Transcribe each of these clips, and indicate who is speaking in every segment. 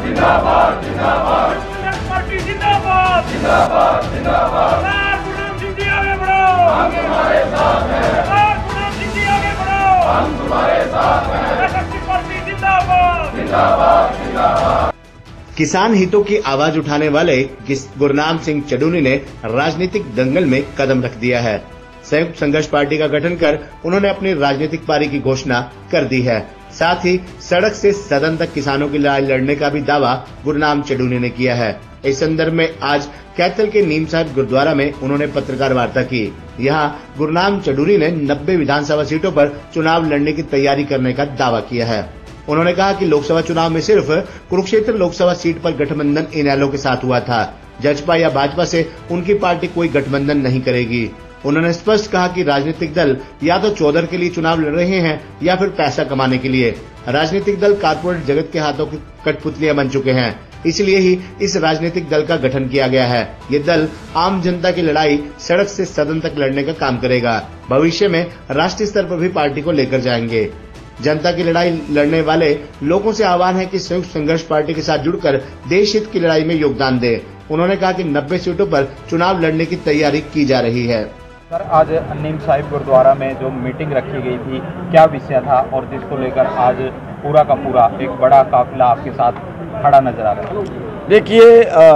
Speaker 1: जिंदाबाद जिंदाबाद पार्टी जिंदाबाद जिंदाबाद जिंदाबाद गुलाम सिंह जी आगे बढ़ो, हम तुम्हारे साथ हैं। गुलाम सिंह जी आगे बढ़ो, हम तुम्हारे साथ हैं। पार्टी जिंदाबाद जिंदाबाद जिंदाबाद।
Speaker 2: किसान हितों की आवाज उठाने वाले गुरनाम सिंह चडूनी ने राजनीतिक दंगल में कदम रख दिया है। संयुक्त संघर्ष पार्टी का गठन कर उन्होंने अपनी राजनीतिक पारी की घोषणा कर दी है। साथ ही सड़क से सदन तक किसानों की लड़ाई लड़ने का भी दावा गुरनाम चडूनी ने किया है। इस संदर्भ में आज कैथल के नीम साहिब गुरुद्वारा में उन्होंने पत्रकार वार्ता की। यहाँ गुरनाम चडूनी ने 90 विधानसभा सीटों पर चुनाव लड़ने की तैयारी करने का दावा किया है। उन्होंने कहा कि लोकसभा चुनाव में सिर्फ कुरुक्षेत्र लोकसभा सीट पर गठबंधन इनेलो के साथ हुआ था। जजपा या भाजपा से उनकी पार्टी कोई गठबंधन नहीं करेगी। उन्होंने स्पष्ट कहा कि राजनीतिक दल या तो चौधर के लिए चुनाव लड़ रहे हैं या फिर पैसा कमाने के लिए। राजनीतिक दल कारपोरेट जगत के हाथों की कठपुतलियां बन चुके हैं, इसलिए ही इस राजनीतिक दल का गठन किया गया है। ये दल आम जनता की लड़ाई सड़क से सदन तक लड़ने का काम करेगा। भविष्य में राष्ट्रीय स्तर पर भी पार्टी को लेकर जाएंगे। जनता की लड़ाई लड़ने वाले लोगों से आह्वान है कि संयुक्त संघर्ष पार्टी के साथ जुड़कर देश हित की लड़ाई में योगदान दें। उन्होंने कहा कि 90 सीटों पर चुनाव लड़ने की तैयारी की जा रही है।
Speaker 3: सर, आज नीम साहिब गुरुद्वारा में जो मीटिंग रखी गई थी, क्या विषय था और जिसको लेकर आज पूरा का पूरा एक बड़ा काफिला आपके साथ खड़ा नजर आ रहा है?
Speaker 4: देखिए,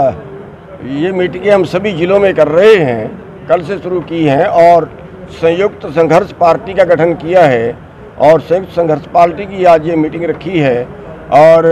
Speaker 4: ये मीटिंगें हम सभी जिलों में कर रहे हैं, कल से शुरू की हैं और संयुक्त संघर्ष पार्टी का गठन किया है और संयुक्त संघर्ष पार्टी की आज ये मीटिंग रखी है। और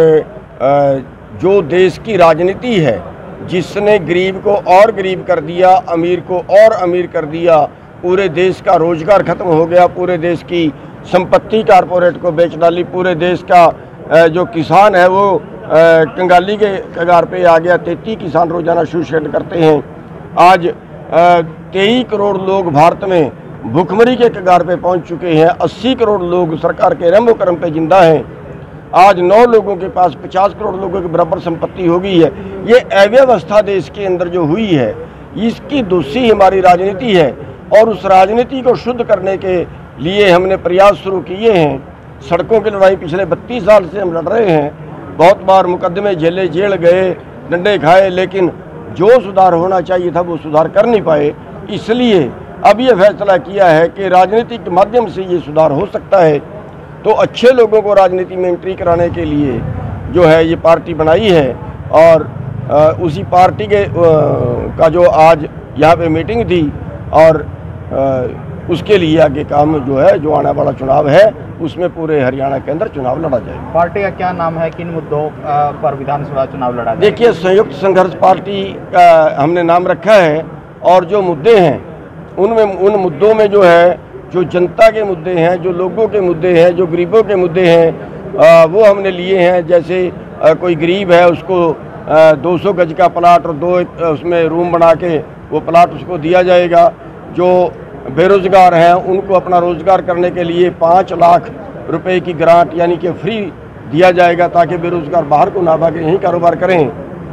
Speaker 4: जो देश की राजनीति है, जिसने गरीब को और गरीब कर दिया, अमीर को और अमीर कर दिया, पूरे देश का रोजगार खत्म हो गया, पूरे देश की संपत्ति कारपोरेट को बेच डाली, पूरे देश का जो किसान है वो कंगाली के कगार पे आ गया। 33 किसान रोजाना सुसाइड करते हैं। आज 23 करोड़ लोग भारत में भूखमरी के कगार पे पहुंच चुके हैं। 80 करोड़ लोग सरकार के रहमो करम पे जिंदा हैं। आज 9 लोगों के पास 50 करोड़ लोगों के बराबर संपत्ति हो गई है। ये अव्यवस्था देश के अंदर जो हुई है, इसकी दोषी हमारी राजनीति है और उस राजनीति को शुद्ध करने के लिए हमने प्रयास शुरू किए हैं। सड़कों की लड़ाई पिछले 32 साल से हम लड़ रहे हैं। बहुत बार मुकदमे झेले, जेल गए, डंडे खाए, लेकिन जो सुधार होना चाहिए था वो सुधार कर नहीं पाए। इसलिए अब ये फैसला किया है कि राजनीति के माध्यम से ये सुधार हो सकता है। तो अच्छे लोगों को राजनीति में एंट्री कराने के लिए जो है ये पार्टी बनाई है और उसी पार्टी के का जो आज यहाँ पे मीटिंग थी और उसके लिए आगे काम जो है, जो आने वाला चुनाव है उसमें पूरे हरियाणा के अंदर चुनाव लड़ा जाएगा।
Speaker 3: पार्टी का क्या नाम है, किन मुद्दों पर विधानसभा चुनाव लड़ा जाएगा?
Speaker 4: देखिए, संयुक्त संघर्ष पार्टी का हमने नाम रखा है और जो मुद्दे हैं उन मुद्दों में जो है, जो जनता के मुद्दे हैं, जो लोगों के मुद्दे हैं, जो गरीबों के मुद्दे हैं, वो हमने लिए हैं। जैसे कोई गरीब है उसको 200 गज का प्लाट और 2 उसमें रूम बना के वो प्लाट उसको दिया जाएगा। जो बेरोजगार हैं उनको अपना रोजगार करने के लिए 5 लाख रुपए की ग्रांट यानी कि फ्री दिया जाएगा ताकि बेरोजगार बाहर को ना भागे, यहीं कारोबार करें।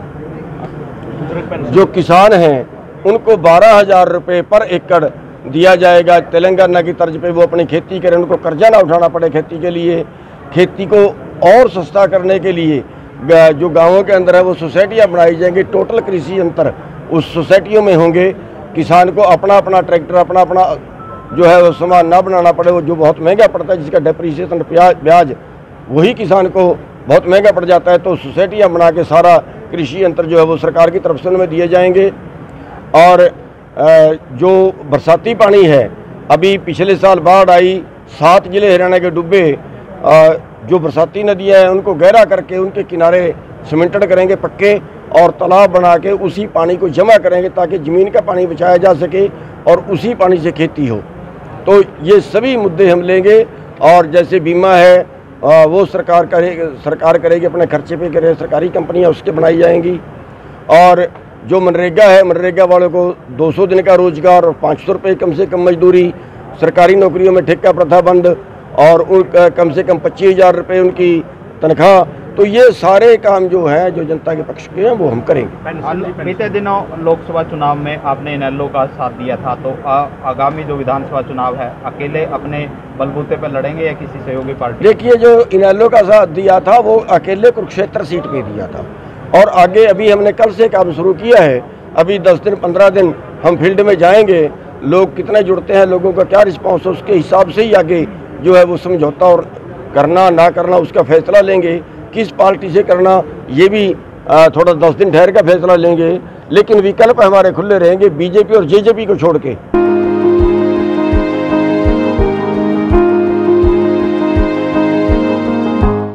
Speaker 4: जो किसान हैं उनको 12,000 रुपये पर एकड़ दिया जाएगा। तेलंगाना की तर्ज पे वो अपनी खेती करें, उनको कर्जा ना उठाना पड़े खेती के लिए। खेती को और सस्ता करने के लिए जो गांवों के अंदर है वो सोसाइटियाँ बनाई जाएंगी। टोटल कृषि अंतर उस सोसाइटियों में होंगे। किसान को अपना अपना ट्रैक्टर, अपना अपना जो है वो सामान ना बनाना पड़े, वो जो बहुत महंगा पड़ता है, जिसका डेप्रीसिएशन ब्याज वही किसान को बहुत महंगा पड़ जाता है। तो सोसाइटियाँ बना के सारा कृषि यंत्र जो है वो सरकार की तरफ से उनमें दिए जाएंगे। और जो बरसाती पानी है, अभी पिछले साल बाढ़ आई, 7 जिले हरियाणा के डूबे। जो बरसाती नदियां हैं उनको गहरा करके उनके किनारे सीमेंटेड करेंगे पक्के और तालाब बना के उसी पानी को जमा करेंगे ताकि ज़मीन का पानी बचाया जा सके और उसी पानी से खेती हो। तो ये सभी मुद्दे हम लेंगे। और जैसे बीमा है वो सरकार करेगी, अपने खर्चे पे करे, सरकारी कंपनियां उसके बनाई जाएंगी। और जो मनरेगा है, मनरेगा वालों को 200 दिन का रोजगार और 500 रुपये कम से कम मजदूरी। सरकारी नौकरियों में ठेका प्रथा बंद और कम से कम 25,000 रुपये उनकी तनख्वाह। तो ये सारे काम जो हैं जो जनता के पक्ष के हैं वो हम करेंगे।
Speaker 3: बीते दिनों लोकसभा चुनाव में आपने इनेलो का साथ दिया था, तो आगामी जो विधानसभा चुनाव है अकेले अपने बलबूते पर लड़ेंगे या किसी सहयोगी पार्टी?
Speaker 4: देखिए, जो इनेलो का साथ दिया था वो अकेले कुरुक्षेत्र सीट पे दिया था, और आगे अभी हमने कल से काम शुरू किया है। अभी 10 दिन 15 दिन हम फील्ड में जाएंगे, लोग कितने जुड़ते हैं, लोगों का क्या रिस्पॉन्स है, उसके हिसाब से ही आगे जो है वो समझौता और करना ना करना उसका फैसला लेंगे। किस पार्टी से करना ये भी थोड़ा 10 दिन ठहर का फैसला लेंगे, लेकिन विकल्प हमारे खुले रहेंगे बीजेपी और जेजेपी को छोड़ के।